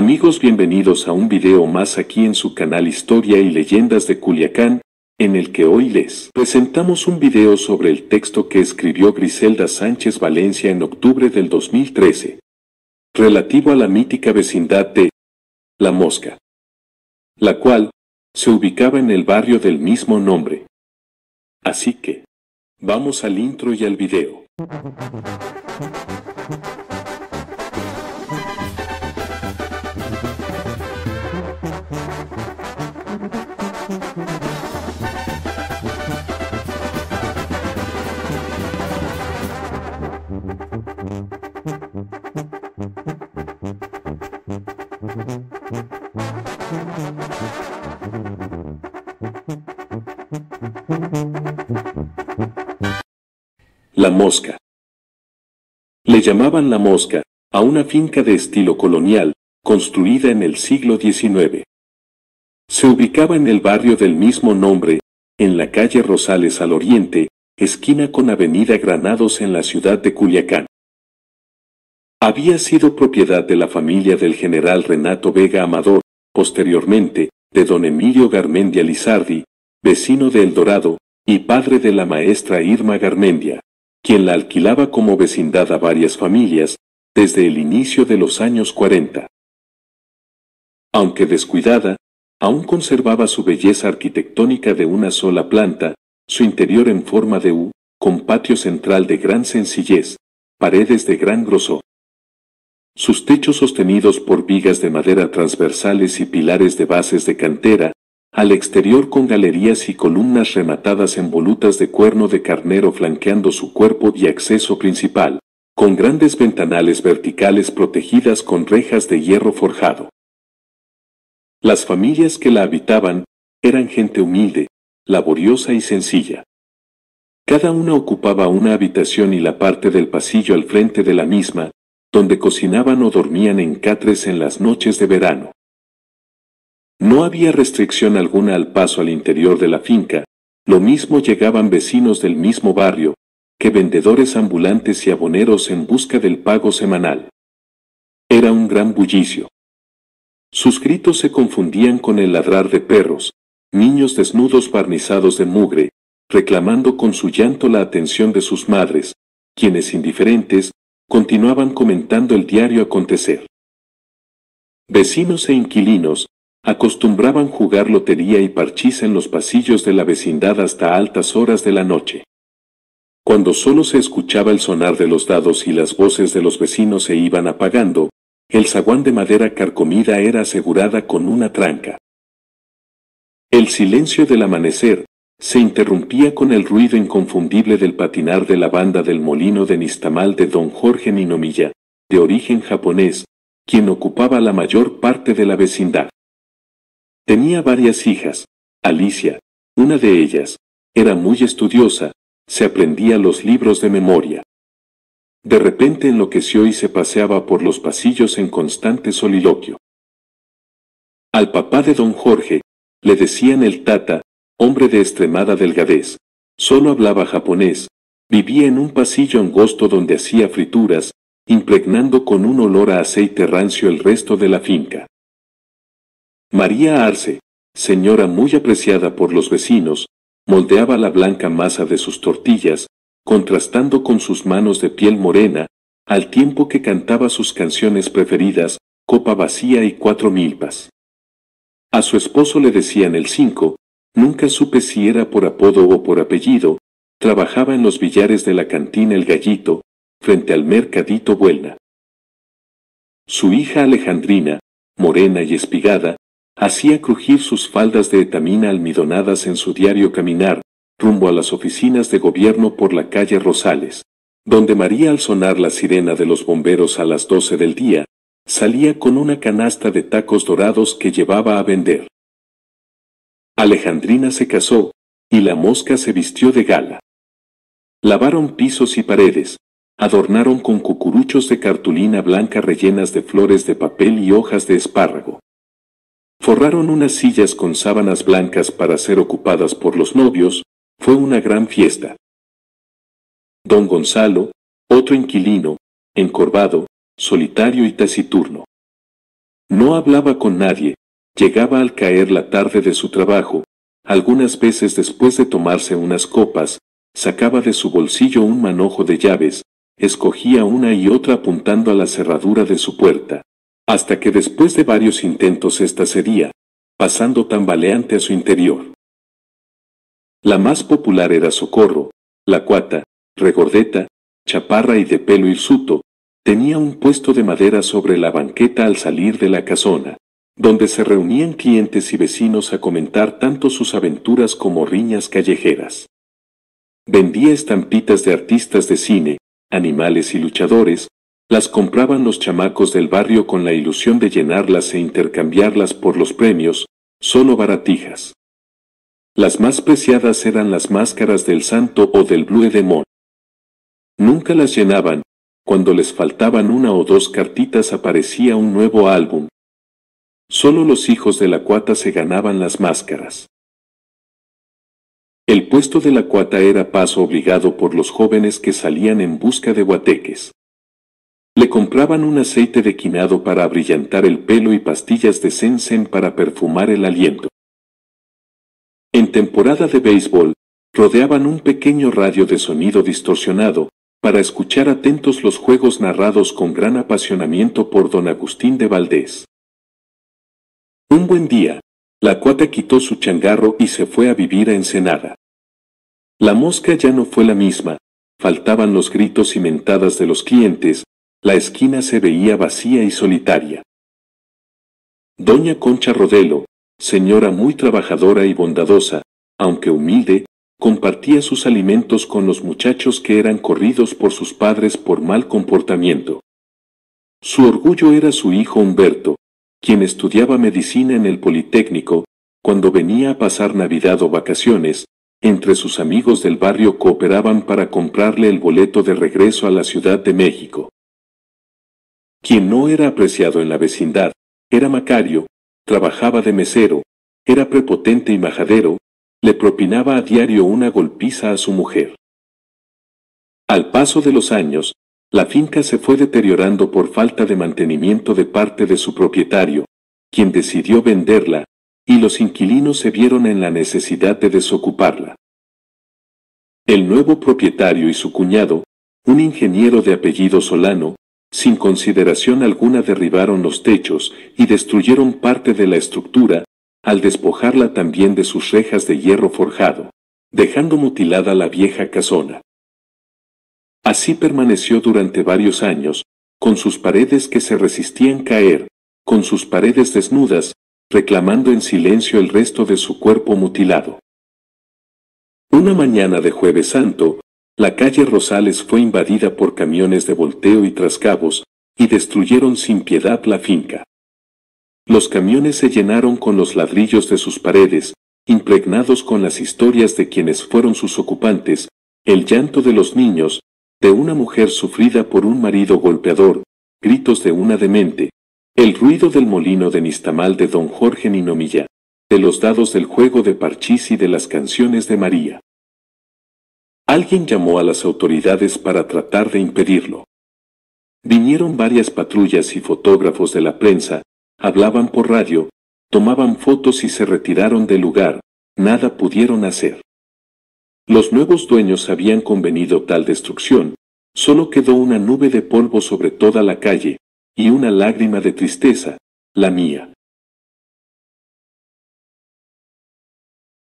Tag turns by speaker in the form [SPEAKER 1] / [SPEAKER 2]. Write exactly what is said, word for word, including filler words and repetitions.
[SPEAKER 1] Amigos, bienvenidos a un video más aquí en su canal Historia y Leyendas de Culiacán, en el que hoy les presentamos un video sobre el texto que escribió Griselda Sánchez Valencia en octubre del dos mil trece, relativo a la mítica vecindad de La Mosca, la cual se ubicaba en el barrio del mismo nombre. Así que, vamos al intro y al video. La Mosca. Le llamaban La Mosca a una finca de estilo colonial, construida en el siglo diecinueve. Se ubicaba en el barrio del mismo nombre, en la calle Rosales al oriente, esquina con avenida Granados en la ciudad de Culiacán. Había sido propiedad de la familia del general Renato Vega Amador, posteriormente, de don Emilio Garmendia Lizardi, vecino de El Dorado, y padre de la maestra Irma Garmendia, quien la alquilaba como vecindad a varias familias, desde el inicio de los años cuarenta. Aunque descuidada, aún conservaba su belleza arquitectónica de una sola planta, su interior en forma de U, con patio central de gran sencillez, paredes de gran grosor. Sus techos sostenidos por vigas de madera transversales y pilares de bases de cantera, al exterior con galerías y columnas rematadas en volutas de cuerno de carnero flanqueando su cuerpo y acceso principal, con grandes ventanales verticales protegidas con rejas de hierro forjado. Las familias que la habitaban eran gente humilde, laboriosa y sencilla. Cada una ocupaba una habitación y la parte del pasillo al frente de la misma, donde cocinaban o dormían en catres en las noches de verano. No había restricción alguna al paso al interior de la finca, lo mismo llegaban vecinos del mismo barrio, que vendedores ambulantes y aboneros en busca del pago semanal. Era un gran bullicio. Sus gritos se confundían con el ladrar de perros, niños desnudos barnizados de mugre, reclamando con su llanto la atención de sus madres, quienes indiferentes, continuaban comentando el diario acontecer. Vecinos e inquilinos acostumbraban jugar lotería y parchís en los pasillos de la vecindad hasta altas horas de la noche. Cuando solo se escuchaba el sonar de los dados y las voces de los vecinos se iban apagando, el zaguán de madera carcomida era asegurada con una tranca. El silencio del amanecer se interrumpía con el ruido inconfundible del patinar de la banda del molino de Nixtamal de don Jorge Ninomiya, de origen japonés, quien ocupaba la mayor parte de la vecindad. Tenía varias hijas. Alicia, una de ellas, era muy estudiosa, se aprendía los libros de memoria. De repente enloqueció y se paseaba por los pasillos en constante soliloquio. Al papá de don Jorge, le decían el Tata, hombre de extremada delgadez, solo hablaba japonés, vivía en un pasillo angosto donde hacía frituras, impregnando con un olor a aceite rancio el resto de la finca. María Arce, señora muy apreciada por los vecinos, moldeaba la blanca masa de sus tortillas, contrastando con sus manos de piel morena, al tiempo que cantaba sus canciones preferidas, Copa Vacía y Cuatro Milpas. A su esposo le decían el Cinco, nunca supe si era por apodo o por apellido, trabajaba en los billares de la cantina El Gallito, frente al Mercadito Buelna. Su hija Alejandrina, morena y espigada, hacía crujir sus faldas de etamina almidonadas en su diario caminar, rumbo a las oficinas de gobierno por la calle Rosales, donde María, al sonar la sirena de los bomberos a las doce del día, salía con una canasta de tacos dorados que llevaba a vender. Alejandrina se casó, y La Mosca se vistió de gala. Lavaron pisos y paredes, adornaron con cucuruchos de cartulina blanca rellenas de flores de papel y hojas de espárrago. Forraron unas sillas con sábanas blancas para ser ocupadas por los novios, fue una gran fiesta. Don Gonzalo, otro inquilino, encorvado, solitario y taciturno. No hablaba con nadie, llegaba al caer la tarde de su trabajo, algunas veces después de tomarse unas copas, sacaba de su bolsillo un manojo de llaves, escogía una y otra apuntando a la cerradura de su puerta, hasta que después de varios intentos ésta cedía, pasando tambaleante a su interior. La más popular era Socorro, la cuata, regordeta, chaparra y de pelo hirsuto, tenía un puesto de madera sobre la banqueta al salir de la casona, donde se reunían clientes y vecinos a comentar tanto sus aventuras como riñas callejeras. Vendía estampitas de artistas de cine, animales y luchadores, las compraban los chamacos del barrio con la ilusión de llenarlas e intercambiarlas por los premios, solo baratijas. Las más preciadas eran las máscaras del Santo o del Blue Demon. Nunca las llenaban, cuando les faltaban una o dos cartitas aparecía un nuevo álbum. Solo los hijos de la cuata se ganaban las máscaras. El puesto de la cuata era paso obligado por los jóvenes que salían en busca de guateques. Le compraban un aceite de quinado para abrillantar el pelo y pastillas de Sensen para perfumar el aliento. En temporada de béisbol, rodeaban un pequeño radio de sonido distorsionado, para escuchar atentos los juegos narrados con gran apasionamiento por don Agustín de Valdés. Un buen día, la cuata quitó su changarro y se fue a vivir a Ensenada. La mosca ya no fue la misma, faltaban los gritos y mentadas de los clientes, la esquina se veía vacía y solitaria. Doña Concha Rodelo, señora muy trabajadora y bondadosa, aunque humilde, compartía sus alimentos con los muchachos que eran corridos por sus padres por mal comportamiento. Su orgullo era su hijo Humberto, quien estudiaba medicina en el Politécnico, cuando venía a pasar Navidad o vacaciones, entre sus amigos del barrio cooperaban para comprarle el boleto de regreso a la Ciudad de México. Quien no era apreciado en la vecindad, era Macario, trabajaba de mesero, era prepotente y majadero, le propinaba a diario una golpiza a su mujer. Al paso de los años, la finca se fue deteriorando por falta de mantenimiento de parte de su propietario, quien decidió venderla, y los inquilinos se vieron en la necesidad de desocuparla. El nuevo propietario y su cuñado, un ingeniero de apellido Solano, sin consideración alguna derribaron los techos y destruyeron parte de la estructura, al despojarla también de sus rejas de hierro forjado, dejando mutilada la vieja casona. Así permaneció durante varios años, con sus paredes que se resistían caer, con sus paredes desnudas, reclamando en silencio el resto de su cuerpo mutilado. Una mañana de Jueves Santo, la calle Rosales fue invadida por camiones de volteo y trascabos, y destruyeron sin piedad la finca. Los camiones se llenaron con los ladrillos de sus paredes, impregnados con las historias de quienes fueron sus ocupantes, el llanto de los niños, de una mujer sufrida por un marido golpeador, gritos de una demente, el ruido del molino de Nistamal de don Jorge Ninomilla, de los dados del juego de parchís y de las canciones de María. Alguien llamó a las autoridades para tratar de impedirlo. Vinieron varias patrullas y fotógrafos de la prensa, hablaban por radio, tomaban fotos y se retiraron del lugar, nada pudieron hacer. Los nuevos dueños habían convenido tal destrucción, solo quedó una nube de polvo sobre toda la calle, y una lágrima de tristeza, la mía.